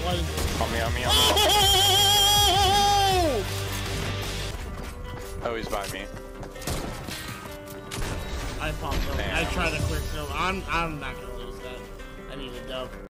buddy. On me. Oh, he's by me. I popped up. Damn. I tried a quick kill. I'm not gonna lose that. I need a dub.